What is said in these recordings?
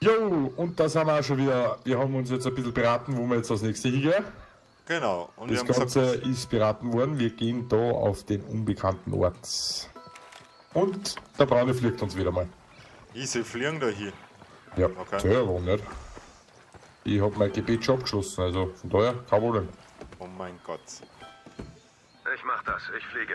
Jo, und da sind wir auch schon wieder. Wir haben uns jetzt ein bisschen beraten, wo wir jetzt als nächstes hingehen. Genau. Und wir Das haben Ganze gesagt, ist beraten worden. Wir gehen da auf den unbekannten Ort. Und der Braune fliegt uns wieder mal. ich soll fliegen da hier. Ja, Okay. tja, warum nicht? Ich habe mein Gebet schon abgeschlossen, also von daher kein Problem. Oh mein Gott. Ich mach das, ich fliege.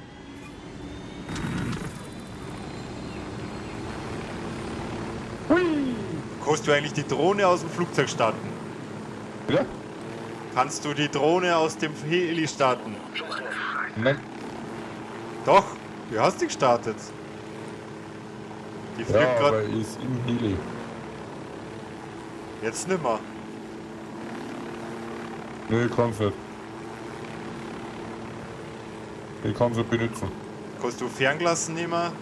Kannst du eigentlich die Drohne aus dem Flugzeug starten? Ja? Kannst du die Drohne aus dem Heli starten? Nein. Doch, du hast die gestartet. Die fliegt Ja, aber gerade. ist im Heli. Jetzt nimmer. Nö, ich kann's nicht. Ich kann's nicht benutzen. Kannst du Fernglasen nehmen?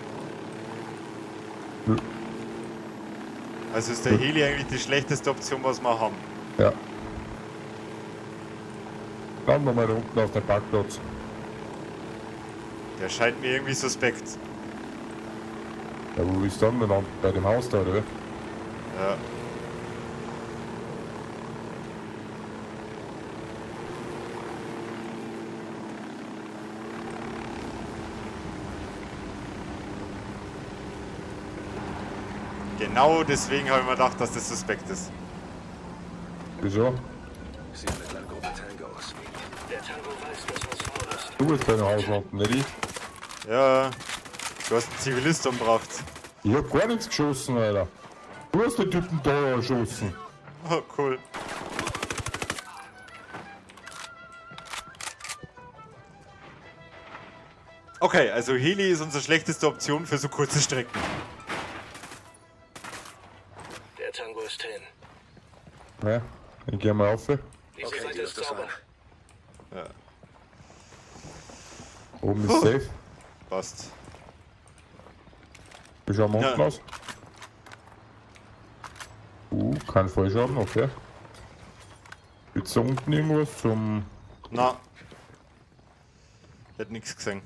Nö. Also ist der Heli eigentlich die schlechteste Option, was wir haben. Ja. Schauen wir mal da unten auf den Parkplatz. Der scheint mir irgendwie suspekt. Ja, wo ist dann denn? Bei dem Haus da, oder? Ja. Genau deswegen habe ich mir gedacht, dass das suspekt ist. Wieso? Sie sind mit einer Gruppe Tangos. Der Tango weiß, dass was faul ist. Du bist dein Haus unten, nicht ich? Ja, du hast einen Zivilist umgebracht. Ich hab gar nichts geschossen, Alter. Du hast den Typen da erschossen. Oh, cool. Okay, also Heli ist unsere schlechteste Option für so kurze Strecken. Der Tango ist hin. Ja, ich geh mal auf. Diese Seite ist sauber. Ja, Oben ist safe. passt. Wie schauen wir unten Ja. aus? Kein Fallschaden, okay. Gibt's da unten irgendwas zum... Na. Ich hätte nichts gesehen.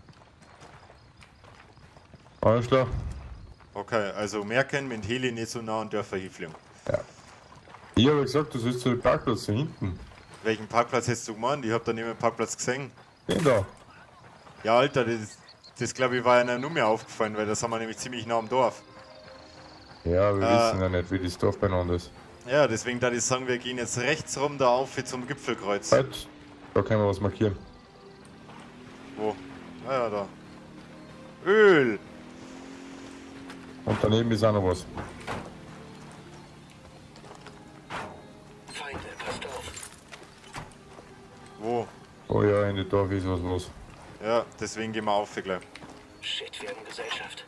Alles klar? Okay, also merken, mit Heli nicht so nah an Dörfer hinfliegen. Ja. Ich habe gesagt, das ist zu dem Parkplatz da hinten. Welchen Parkplatz hast du gemeint? Ich hab da neben dem Parkplatz gesehen. Den da. Ja, Alter, das glaube ich war ja nur mehr aufgefallen, weil das haben wir nämlich ziemlich nah am Dorf. Ja, wir wissen ja nicht, wie das Dorf beieinander ist. Ja, deswegen da ich sagen, wir gehen jetzt rechts rum da auf zum Gipfelkreuz. Halt, da können wir was markieren. Wo? Ah ja, da. Öl! Und daneben ist auch noch was. Feinde, passt auf. Wo? Oh ja, in dem Dorf ist was los. Ja, deswegen gehen wir auf gleich. Shit, wir haben Gesellschaft.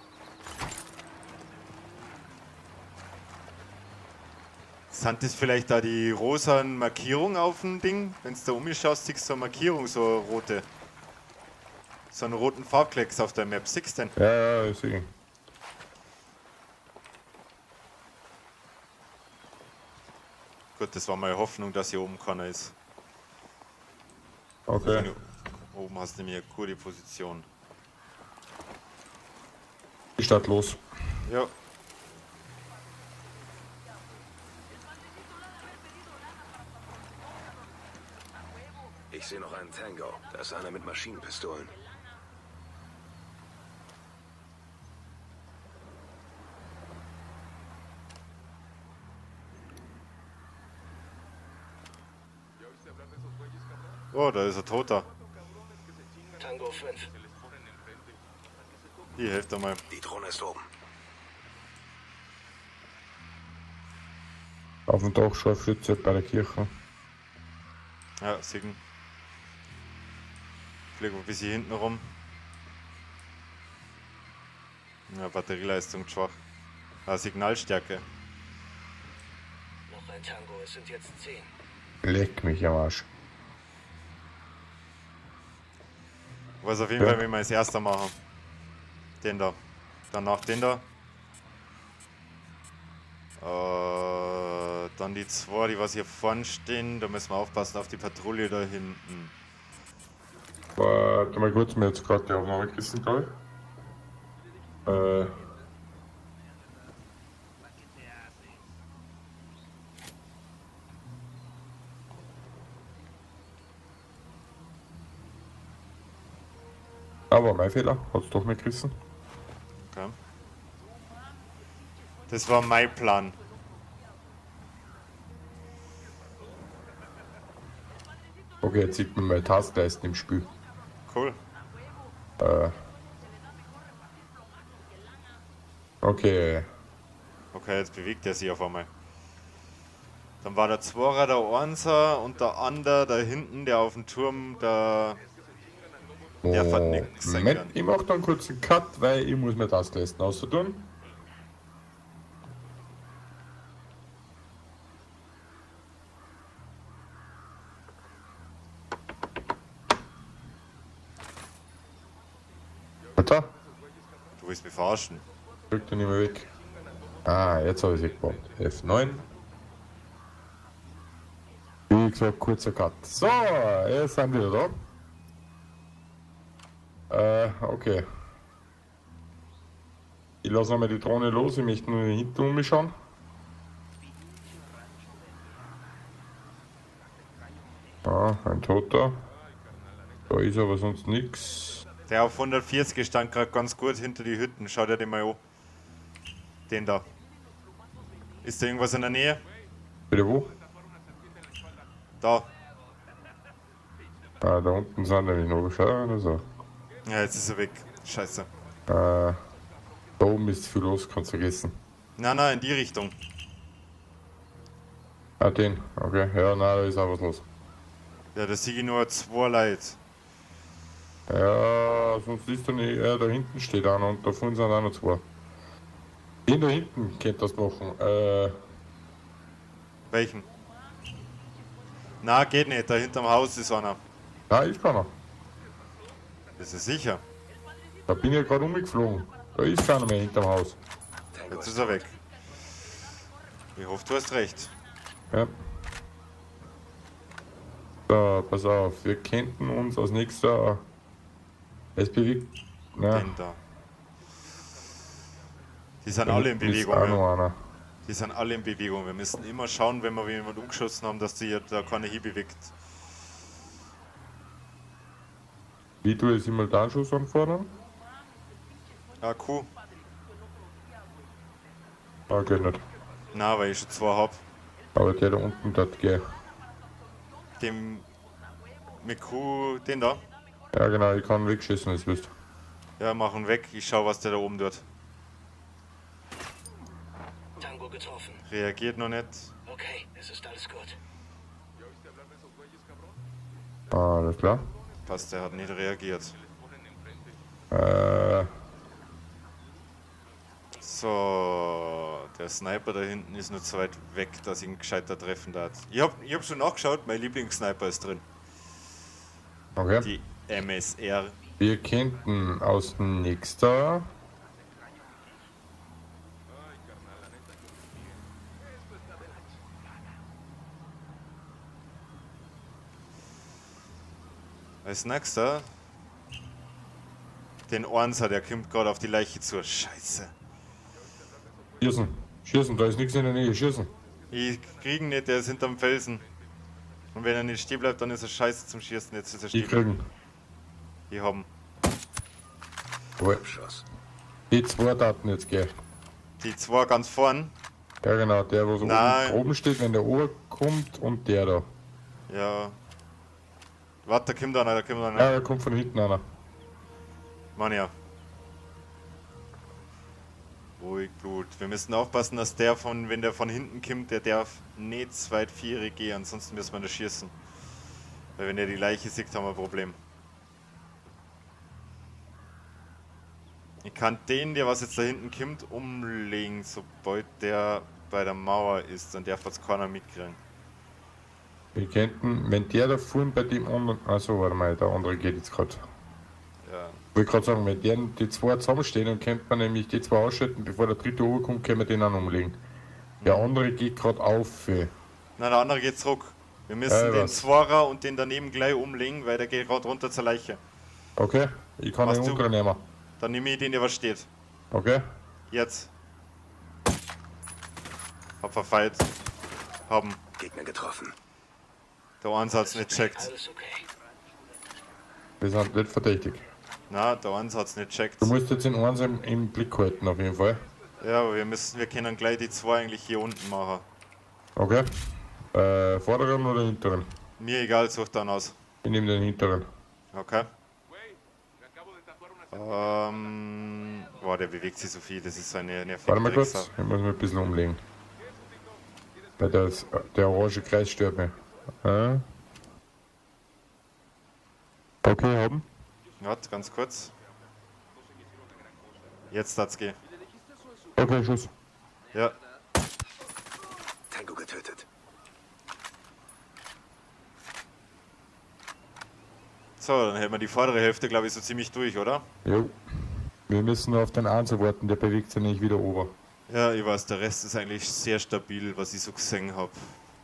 Sind das vielleicht da die rosanen Markierungen auf dem Ding? Wenn du da umschaust, siehst du eine Markierung, so eine rote. So einen roten Farbklecks auf der Map. Siehst du denn? Ja, ja, ich sehe ihn. Gut, das war meine Hoffnung, dass hier oben keiner ist. Okay. Oben hast du nämlich eine gute Position. Die Stadt los. Ja. Ich sehe noch einen Tango. Da ist einer mit Maschinenpistolen. Oh, da ist ein Toter. Tango 5. Hier, helft doch mal. Die Drohne ist oben. Auf dem Dach Scharfschütze bei der Kirche. Ja, Siegen. Fliegen wir ein bisschen hinten rum. Ja, Batterieleistung schwach. Ah, Signalstärke. Noch ein Tango, es sind jetzt 10. Leck mich am Arsch. Was auf jeden Fall, wenn wir als erster machen. Den da. Danach den da. Dann die zwei, die was hier vorne stehen. Da müssen wir aufpassen auf die Patrouille da hinten. Warte mal kurz, mir jetzt gerade die Aufnahme gerissen, glaube ich. Aber mein Fehler, hat's doch nicht gerissen. Okay. Das war mein Plan. Okay, jetzt sieht man meine Taskleisten im Spiel. Cool. Okay. Okay, jetzt bewegt er sich auf einmal. Dann war der Zwarer, der Einser und der andere da hinten, der auf dem Turm, der hat nichts sein Moment, können. ich mach dann kurz einen Cut, weil ich muss mir Taskleisten auszutun. Alter, Du willst mich verarschen. drück den nicht mehr weg. Ah, jetzt habe ich es weggebaut. F9. Wie gesagt, kurzer Cut. So, jetzt sind wir da. Okay. Ich lasse nochmal die Drohne los, ich möchte nur hinten umschauen. Ah, ein Toter. Da ist aber sonst nichts. Der auf 140 stand gerade ganz gut hinter die Hütten. Schau dir den mal an. Den da. Ist da irgendwas in der Nähe? Bitte wo? Da. Ah, da unten sind nämlich noch Schau oder so. Ja, jetzt ist er weg. Scheiße. Da oben ist viel los, kannst vergessen. Nein, in die Richtung. Ah, den, okay. Ja, nein, da ist auch was los. Ja, da sehe ich nur 2 Leute. Ja, sonst ist da nicht, da hinten steht einer und da vorne sind auch noch 2. Den da hinten könnt das machen. Welchen? Na, geht nicht. Da hinterm Haus ist einer. Nein, ist keiner. Das ist sicher. Da bin ich gerade umgeflogen. Da ist keiner mehr hinterm Haus. Jetzt ist er weg. Ich hoffe, du hast recht. Ja. So, pass auf, wir könnten uns als nächster. Es bewegt. Ja, Den da. Die sind alle in ist Bewegung. auch Ja. noch einer. Die sind alle in Bewegung. Wir müssen immer schauen, wenn wir jemanden umgeschossen haben, dass die da keine hinbewegt. Wie du es Simultanschuss anfordern? AQ? Ah, geht nicht. Na, weil ich schon 2 hab. Aber der da unten, das geht. Dem mit Q, den da. Ja, genau, ich kann wegschießen, wenn du willst. Ja, machen weg. Ich schau, was der da oben tut. Tango getroffen. Reagiert noch nicht. Okay, es ist alles gut. Ah, alles klar. Passt, der hat nicht reagiert. So, der Sniper da hinten ist nur zu weit weg, dass ich ihn gescheiter treffen darf. Ich hab schon nachgeschaut, mein Lieblingssniper ist drin. Okay. Die MSR. Wir könnten aus dem nächster. Als nächster den Ornser, der kommt gerade auf die Leiche zu. Scheiße. Schießen. Schießen, da ist nichts in der Nähe. Schießen. Ich krieg ihn nicht, der ist hinterm Felsen. Und wenn er nicht stehen bleibt, dann ist er scheiße zum Schießen. Jetzt ist er Die stehen. kriegen. Die haben. Wohl. Schuss. Die 2 Daten jetzt gehen. Die 2 ganz vorn. Ja, genau, der, wo so Nein. oben steht, wenn der Ohr kommt und der da. Ja. Warte, da kommt einer, da kommt einer. Ja, da kommt von hinten einer. Mann, ja. Ruhig, Blut. Wir müssen aufpassen, dass der wenn der von hinten kommt, der darf nicht zu weit 4 gehen, ansonsten müssen wir da schießen. Weil wenn der die Leiche sieht, haben wir ein Problem. Ich kann den, der was jetzt da hinten kommt, umlegen, sobald der bei der Mauer ist. Dann darf jetzt keiner mitkriegen. Wir könnten, wenn der da vorne bei dem anderen. Achso, warte mal, der andere geht jetzt gerade. Ja. Ich wollte gerade sagen, wenn die 2 zusammenstehen, dann könnte man nämlich die 2 ausschalten, bevor der dritte hochkommt, können wir den auch noch umlegen. Der andere geht gerade auf. Nein, der andere geht zurück. Wir müssen den was? Zwarer und den daneben gleich umlegen, weil der geht gerade runter zur Leiche. Okay, ich kann Was den du- unteren nehmen. Dann nehme ich den, der was steht. Okay? Jetzt. Hab verfeilt. Haben. Gegner getroffen. Der Einsatz nicht checkt. Alles okay. Wir sind nicht verdächtig. Na, der eins hat's nicht checkt. Du musst jetzt den eins im Blick halten, auf jeden Fall. Ja, aber wir können gleich die zwei eigentlich hier unten machen. Okay. Vorderen oder hinteren? Mir egal, such dann aus. Ich nehme den hinteren. Okay. Boah, der bewegt sich so viel, das ist so eine nervige Warte mal kurz, Drecksau. ich muss mich ein bisschen umlegen. Weil der orange Kreis stört mich. Okay, haben. Warte, ganz kurz. Jetzt hat's gehen. Okay, Schuss. Ja, Tango getötet. so, dann hätten wir die vordere Hälfte, glaube ich, so ziemlich durch, oder? Jo. Wir müssen nur auf den Einser warten, der bewegt sich nicht wieder ober. Ja, ich weiß, der Rest ist eigentlich sehr stabil, was ich so gesehen habe.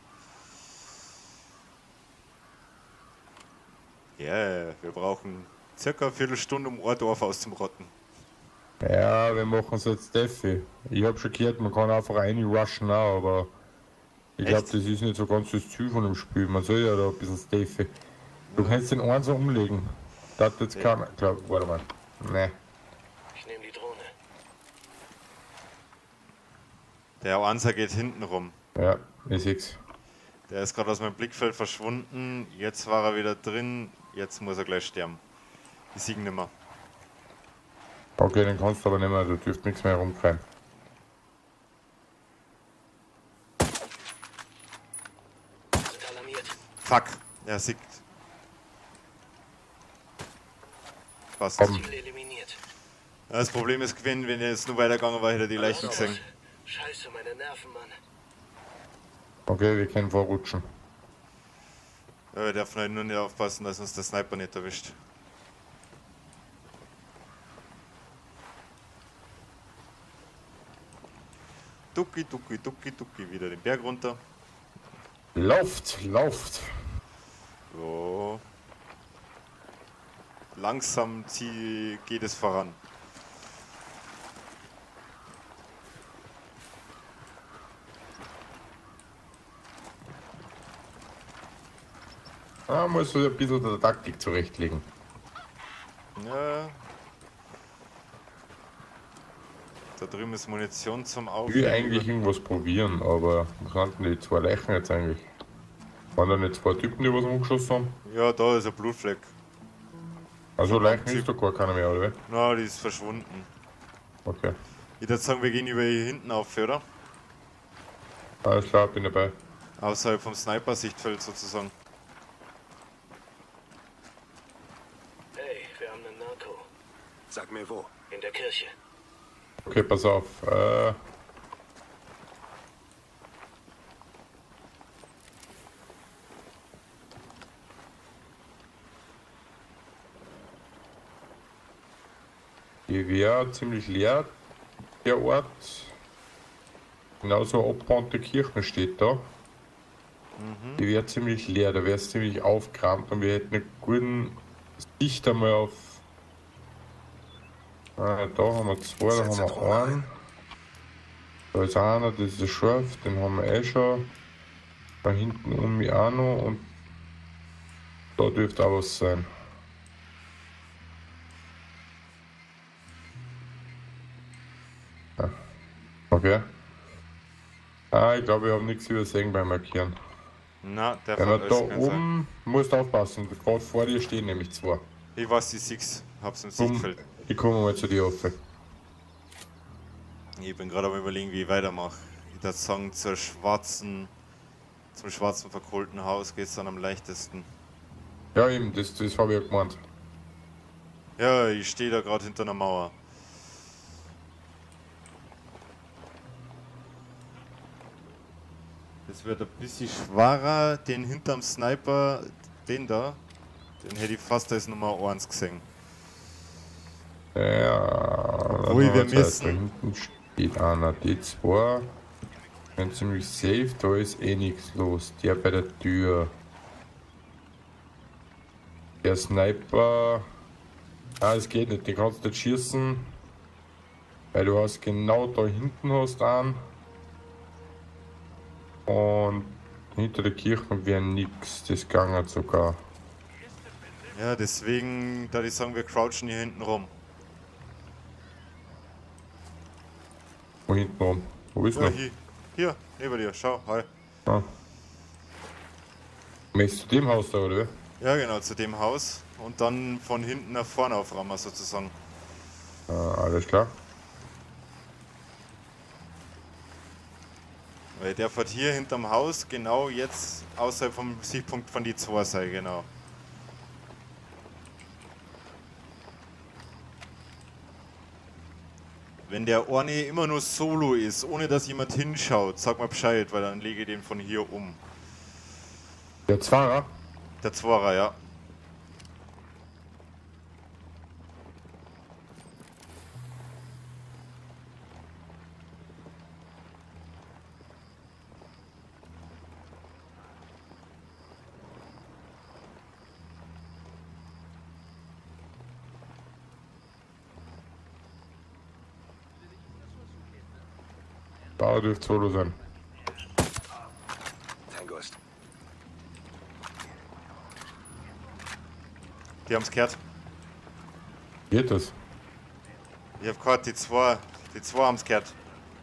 Ja, wir brauchen circa eine Viertelstunde, um ein Dorf auszumrotten. Ja, wir machen es jetzt Steffi. Ich hab schon gehört, man kann einfach rushen auch, aber ich glaube, Echt? das ist nicht so ganz das Ziel von dem Spiel. Man soll ja da ein bisschen Steffi. Du kannst den Einser umlegen. Das hat jetzt Ja. keiner. Warte mal. Ne. Ich nehme die Drohne. Der Ansa geht hinten rum. Ja, ich seh's. Der ist gerade aus meinem Blickfeld verschwunden. Jetzt war er wieder drin. Jetzt muss er gleich sterben. Ich sehe ihn nicht mehr. Okay, den kannst du aber nicht mehr, da dürft nichts mehr rumkreien. Sind alarmiert. Fuck, er sieht. Passt. Komm. Ziel eliminiert. Das Problem ist, wenn er jetzt nur weitergegangen war, hätte er die Leichen Los. gesehen. Scheiße, meine Nerven, Mann. Okay, wir können vorrutschen. Ja, wir dürfen halt nur nicht aufpassen, dass uns der Sniper nicht erwischt. Ducki, ducki, ducki, ducki, wieder den Berg runter. Lauft! So. Langsam geht es voran. Ah, muss ein bisschen der Taktik zurechtlegen. Ja. Da drüben ist Munition zum Ich will Aufhängen. eigentlich irgendwas probieren, aber was sind denn die zwei Leichen jetzt eigentlich? Waren da nicht zwei Typen, die was umgeschossen haben? Ja, da ist ein Blutfleck. Also Leichen ist doch gar keiner mehr, oder wie? Na, die ist verschwunden. Okay. Ich würde sagen, wir gehen über hier hinten auf, oder? Alles klar, bin dabei. Außerhalb vom Sniper-Sichtfeld sozusagen. Hey, wir haben einen Narco. Sag mir wo. In der Kirche. Okay, pass auf. Die wäre ziemlich leer, der Ort. Genauso eine abgebrannte Kirche steht da. Die wäre ziemlich leer, da wäre es ziemlich aufgeräumt und wir hätten eine gute Sicht einmal auf. Da haben wir zwei, da haben wir einen. Da ist einer, das ist der Schorf, den haben wir eh schon. Da hinten um mich auch noch und da dürfte auch was sein. Ja. Okay. Ich glaube, wir haben nichts übersehen beim Markieren. Na, der Wenn von wir da Öst kann sein. oben, musst du aufpassen, gerade vor dir stehen nämlich zwei. Ich weiß, die Six, hab's im Komm, Sichtfeld. ich komme mal zu dir offen. Ich bin gerade am überlegen, wie ich weitermache. Ich würde sagen, zum schwarzen verkohlten Haus geht's dann am leichtesten. Ja, eben, das habe ich ja gemeint. Ja, ich stehe da gerade hinter einer Mauer. Das wird ein bisschen schwerer, den hinterm Sniper, den hätte ich fast als Nummer 1 gesehen. Ja, Obwohl dann wir haben wir Zeit. müssen- Da hinten steht einer, die zwei. Sind ziemlich safe, da ist eh nichts los. Der bei der Tür. Der Sniper. Es geht nicht, den kannst du nicht schießen. Weil du hast genau da hinten hast einen. Und hinter der Kirche wäre nichts, das ging sogar. Ja, deswegen, da ich sagen, wir crouchen hier hinten rum. Wo hinten rum? Wo bist Ja, du? hier, neben dir, schau, hi. Ah. Möchtest du dem Haus da, oder? Ja, genau, zu dem Haus. Und dann von hinten nach vorne auframmen, sozusagen. Alles klar. Weil der fährt hier hinterm Haus, genau jetzt außerhalb vom Sichtpunkt von die 2 sei, genau. Wenn der eine immer nur solo ist, ohne dass jemand hinschaut, sag mal Bescheid, weil dann lege ich den von hier um. Der Zwarer? Der Zwarer, ja. Fahrer dürfte solo sein. Tango ist. Die haben's gehört. Geht das? Ich hab gehört, die zwei haben's gehört.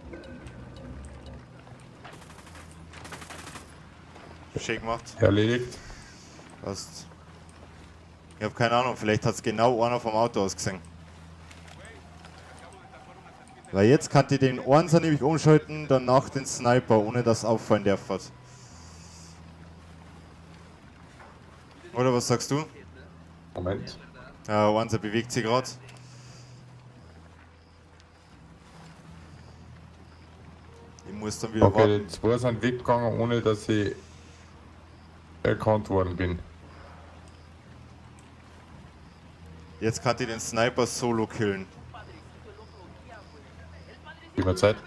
Schön gemacht. Erledigt. Passt. Ich hab keine Ahnung, vielleicht hat's genau einer vom Auto aus gesehen. Weil jetzt kann die den Ohrensern nämlich umschalten, danach den Sniper, ohne dass auffallen darf. Oder was sagst du? Moment. Ja, Ohrensern bewegt sich gerade. Ich muss dann wieder Okay, warten. die zwei sind weggegangen, ohne dass ich erkannt worden bin. Jetzt kann die den Sniper solo killen. Gib mir Zeit.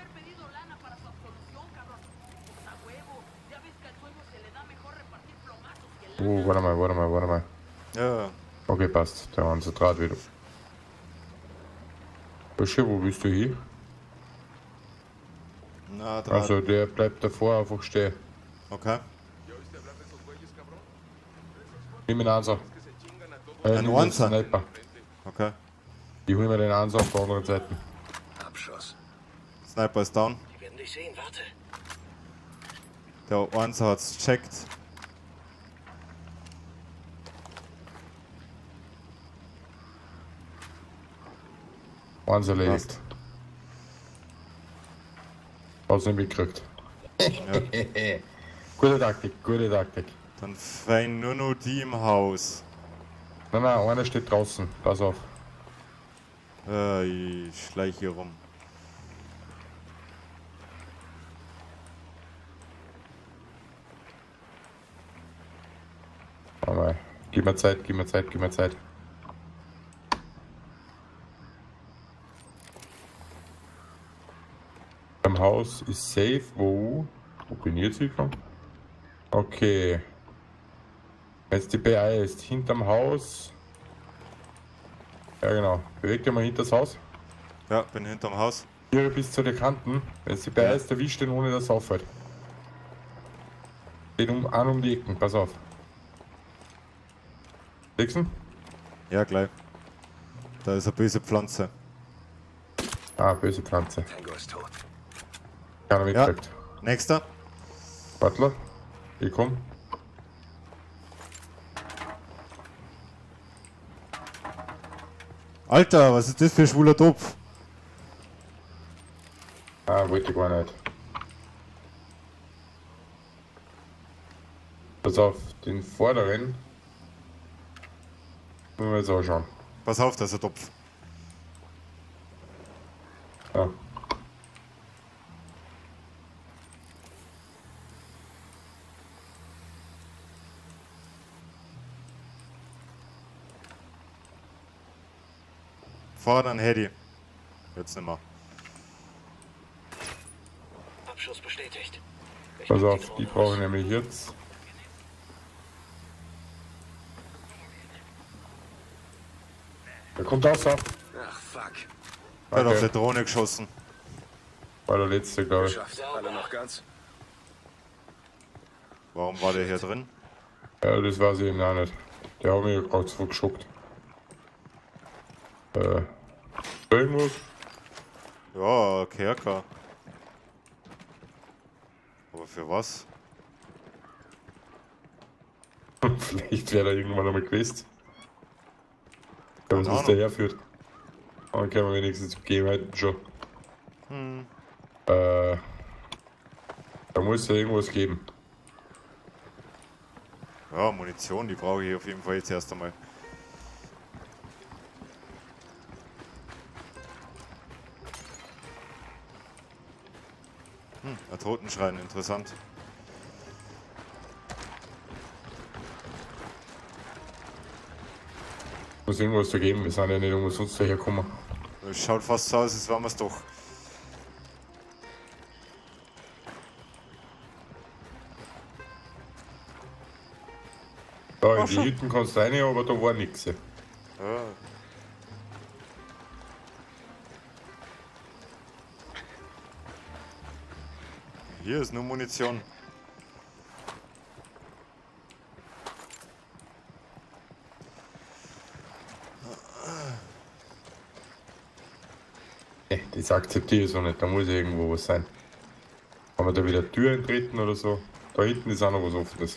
Oh, warte mal. Ja, Okay, passt. Der war unser Draht wieder. Busche, wo bist du hier? na, Draht. Also, der bleibt davor einfach stehen. Okay. Nimm den Anser. Ein nimm den Onser? Sniper. Okay. Ich hol mir den Anser auf der anderen Seite. Abschuss. Sniper ist down. Die werden dich sehen, warte. Der Ohrensern hat's checkt. Eins erledigt. Hast du ihn gekriegt. Gute Taktik. Dann fein nur noch die im Haus. Nein, einer steht draußen. Pass auf. Ich schleich hier rum. Warte mal. Gib mir Zeit. Am Haus ist safe. Wo bin ich jetzt hingekommen? Okay. Jetzt die BI ist hinterm Haus. Ja genau. Beweg dich mal hinter das Haus. Ja, bin hinterm Haus. Hier bis zu den Kanten. Wenn es die BI ist, erwischt den ohne dass es auffällt. Geht um die Ecken. Pass auf. Dixon? Ja, gleich. Da ist eine böse Pflanze. Ah, böse Pflanze. Tango ist tot. Keiner Ja. mitkriegt. Nächster. Butler, ich komm. Alter, was ist das für ein schwuler Topf? Ah, wollte ich gar nicht. Pass auf, den vorderen. Müssen wir jetzt auch schauen. Pass auf, das ist ein Topf. Ja. Fordern Hedy. Jetzt nicht mehr. Abschuss bestätigt. Ich Pass mach auf, die brauchen nämlich jetzt. Der kommt raus, ab. Ach, fuck. Hat auf Okay. die Drohne geschossen. War der letzte, glaube ich. Geschafft. Alle noch ganz? Warum war der hier drin? Ja, das weiß ich eben auch nicht. Der hat mich gerade so geschockt. Irgendwas? Ja, Kerker. Aber für was? Vielleicht wäre er irgendwann einmal gewesen. Ja, was Keine uns der Ahnung. herführt. Dann können wir wenigstens Gegebenheiten schon. Hm. Da muss es ja irgendwas geben. Ja, Munition, die brauche ich auf jeden Fall jetzt erst einmal. Ein Totenschrein, interessant. Muss irgendwas da geben, wir sind ja nicht umsonst dahergekommen. Es schaut fast so aus, als wären wir es doch. Da in Ach, die schon. Hütten kannst du rein, aber da war nichts. Ja. Hier ist nur Munition. Nee, das akzeptiere ich so nicht, da muss irgendwo was sein. Haben wir da wieder Türen treten oder so? Da hinten ist auch noch was Offenes.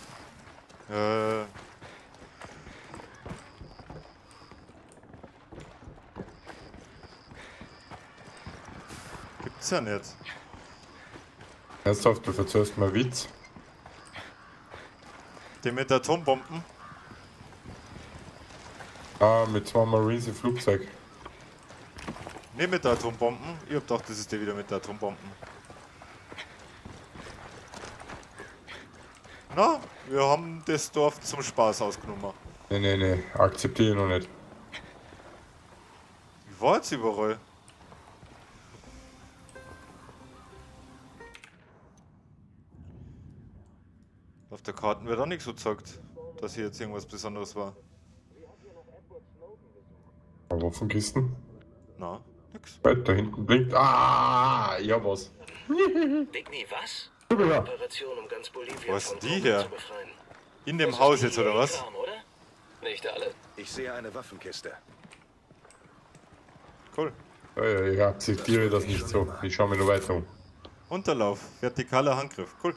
Gibt's ja nicht. Ernsthaft, du verzögerst mal Witz. Die mit Atombomben. Ah, mit zwei Marines im Flugzeug. Nicht mit Atombomben. Ich hab gedacht, das ist der wieder mit Atombomben. Na, wir haben das Dorf zum Spaß ausgenommen. Nee, akzeptiere ich noch nicht. Ich war jetzt überall. Auf der Karte wird auch nichts so gezeigt, dass hier jetzt irgendwas Besonderes war. Waffenkisten. Na, nix. Weit da hinten blinkt. Ah, ja was. Bigni, was? Ja. Operation, um ganz Bolivien Wo ist von denn die Gruppen her? zu befreien. In dem Das Haus ist die jetzt, oder was? Kram, oder? Nicht alle. Ich sehe eine Waffenkiste. Cool. Ja, ich akzeptiere das nicht so. Ich schaue mir nur weiter um. Unterlauf, vertikaler Handgriff. Cool.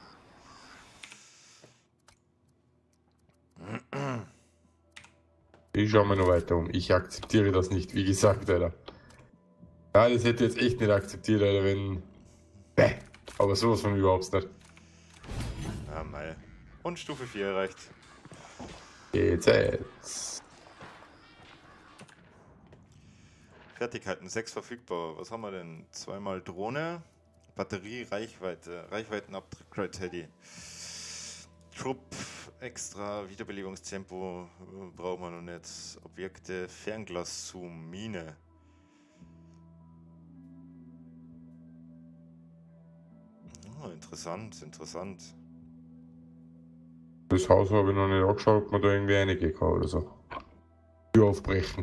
Ich schaue mir nur weiter um. Ich akzeptiere das nicht, wie gesagt, Alter. Ja, das hätte ich jetzt echt nicht akzeptiert, Alter, wenn. Aber sowas von überhaupt nicht. Ja, mei. Und Stufe 4 erreicht. Geht's jetzt. Fertigkeiten 6 verfügbar. Was haben wir denn? Zweimal Drohne, Batterie, Reichweite, Reichweiten-Upgrade Teddy. Trupp, extra Wiederbelebungstempo brauchen wir noch nicht. Objekte, Fernglas-Zoom, Mine. Oh, interessant, interessant. Das Haus habe ich noch nicht angeschaut, ob man da irgendwie reingehen kann oder so. Tür aufbrechen.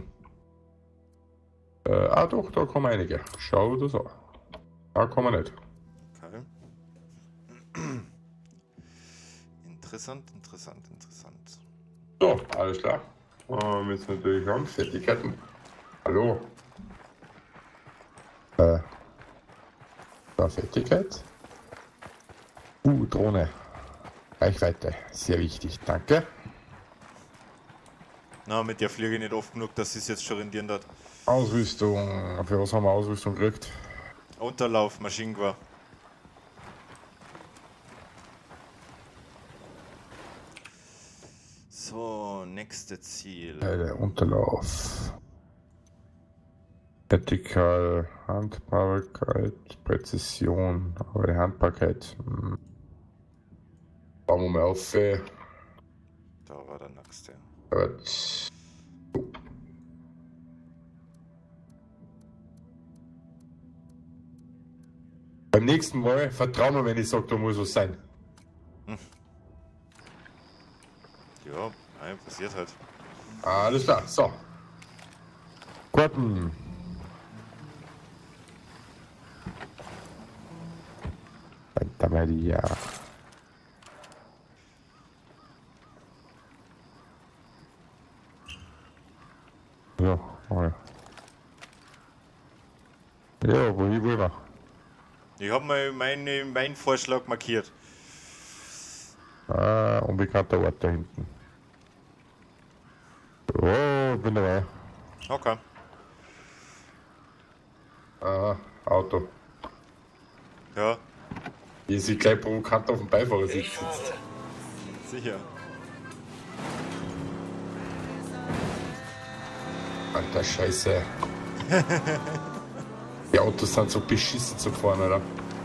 Doch, da kommen einige. Schau das an. Da kann man nicht. Okay. Interessant, interessant, interessant. So, alles klar. Jetzt natürlich an. Fertigkeiten. Hallo. Da Fertigkeit. Drohne. Reichweite. Sehr wichtig. Danke. Na, mit der fliege ich nicht oft genug, dass es jetzt schon rendieren hat. Ausrüstung. Für was haben wir Ausrüstung gekriegt? Unterlauf, Maschinengewehr. So, nächste Ziel. Unterlauf. Vertikal, Handbarkeit, Präzision, aber die Handbarkeit. Bauen wir mal auf. Da war der nächste. Beim nächsten Mal vertrau mir, wenn ich sage, da muss was sein. Ja, nein, passiert halt. Alles klar, so. Karten. Santa Maria. Ja, okay. Ja, wo ich will. Ich habe mal meinen Vorschlag markiert. Ah, unbekannter Ort da hinten. Oh, bin dabei. Okay. Ah, Auto. Ja, Hier ist gleich provokant auf dem Beifahrersitz Ich fahre. sitzt. sicher. Alter Scheiße. Die Autos sind so beschissen zu fahren, oder?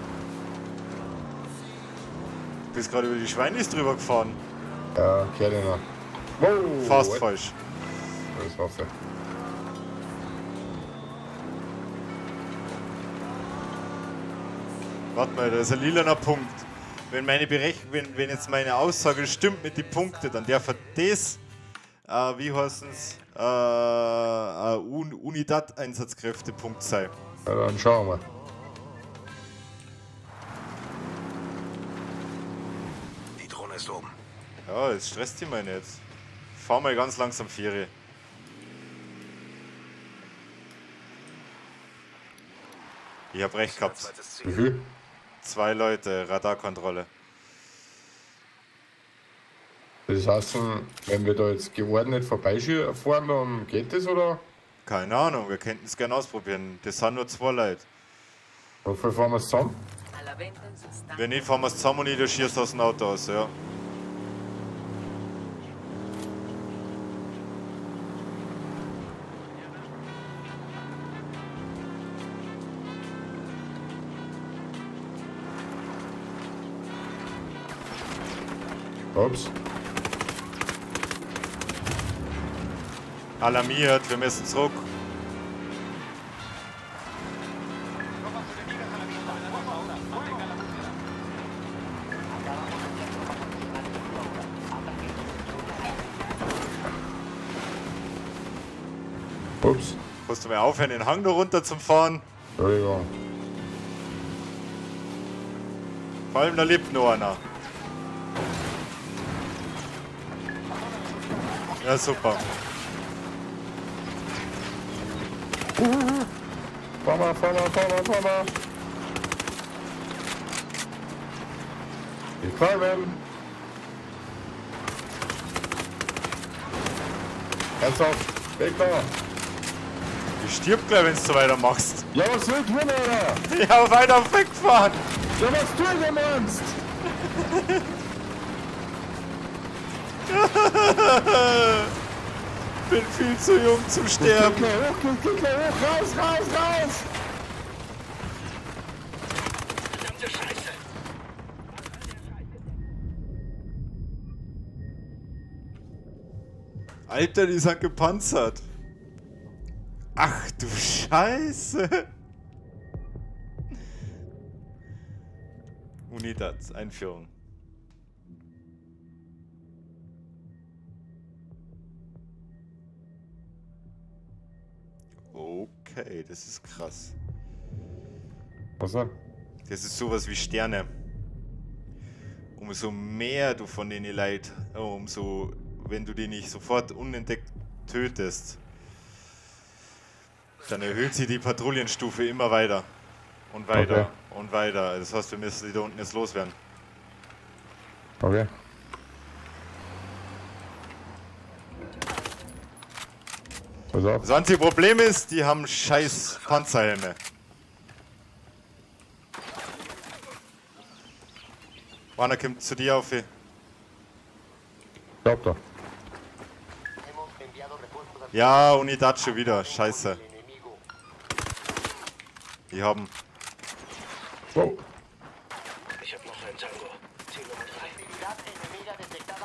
Du bist gerade über die Schweinis drüber gefahren. Ja, kenn ich noch. Wow, Fast what? falsch. Das hoffe ich. Warte mal, da ist ein lilaner Punkt. Wenn wenn jetzt meine Aussage stimmt mit den Punkten, dann darf er das, wie heißt es, Unidad-Einsatzkräftepunkt sein. Ja, dann schauen wir. Die Drohne ist oben. Ja, jetzt stresst die mal nicht. Fahr mal ganz langsam Fähre. Ich hab recht gehabt. Zweites Wie Ziel. viel? 2 Leute, Radarkontrolle. Das heißt, wenn wir da jetzt geordnet vorbeifahren, dann geht das, oder? Keine Ahnung, wir könnten es gerne ausprobieren. Das sind nur 2 Leute. Wofür fahren wir zusammen? Wenn nicht, fahren wir es zusammen und jeder schießt aus dem Auto aus, ja. Ups. Alarmiert, wir müssen zurück. Ups. Musst du mal aufhören, den Hang da runter zum Fahren? Entschuldigung. Vor allem da lebt noch einer. Ja, super. Fahr mal. Wir fahren. Ernsthaft, weg da. Ich stirb gleich, wenn du so weitermachst. Ja, was will tun, Alter? Ja, weiter wegfahren. Ja, was tue ich denn ernst? Bin viel zu jung zum Sterben. Kickler hoch, raus! Verdammte Scheiße. Alter, die sind gepanzert. Ach du Scheiße. Unidad, Einführung. Okay, das ist krass. Was denn? Das ist sowas wie Sterne. Umso mehr du von denen Leid, umso, wenn du die nicht sofort unentdeckt tötest, dann erhöht sich die Patrouillenstufe immer weiter. Und weiter und weiter. Das heißt, wir müssen die da unten jetzt loswerden. Okay. Pass auf. Das einzige Problem ist, die haben scheiß Panzerhelme. Einer kommt zu dir auf. Glaubt doch. Ja, Unidad schon wieder. Scheiße. Die haben. Wow. Ich hab noch einen Tango. Ziel Nummer 3.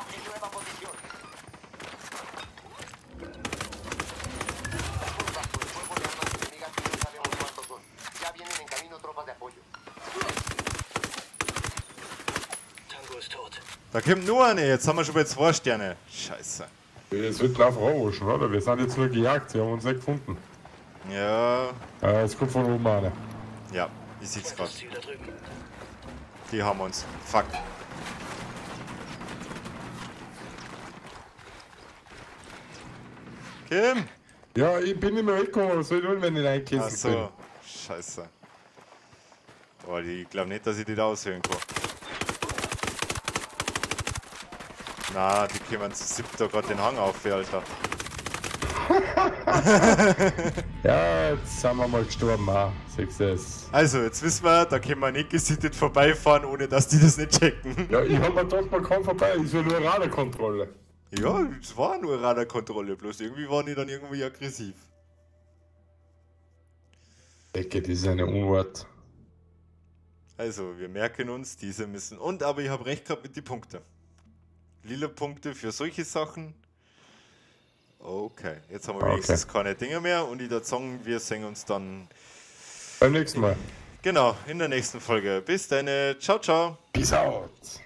Tango ist tot. Da kommt nur eine. Jetzt haben wir schon bei 2 Sterne. Scheiße. Es wird drauf rauschen, oder? Wir sind jetzt nur gejagt, sie haben uns nicht gefunden. Ja. Es kommt von oben einer. Ja, ich sehe gerade. Das Ziel da drüben. Die haben uns. Fuck. Kim! Ja, ich bin nicht mehr weggekommen. Was soll ich tun, wenn ich Ach reingekissen bin? so, scheiße. Boah, ich glaube nicht, dass ich die da aushören kann. Na, die kommen zu 7 da gerade den Hang auf, Alter. Ja, jetzt sind wir mal gestorben. Ah, Success. Also, jetzt wissen wir, da können wir nicht gesittet vorbeifahren, ohne dass die das nicht checken. Ja, ich hab mir gedacht, man kann vorbei. Ist ja nur eine Radarkontrolle. Ja, es war nur Radarkontrolle, bloß irgendwie waren die dann irgendwie aggressiv. Decke, das ist eine Unart. Also, wir merken uns, diese müssen. Und aber ich habe recht gehabt mit den Punkten. Lila Punkte für solche Sachen. Okay, jetzt haben wir wenigstens keine Dinge mehr und ich würde sagen, wir sehen uns dann Beim nächsten Mal. genau in der nächsten Folge. Bis dann, ciao, ciao. Peace out.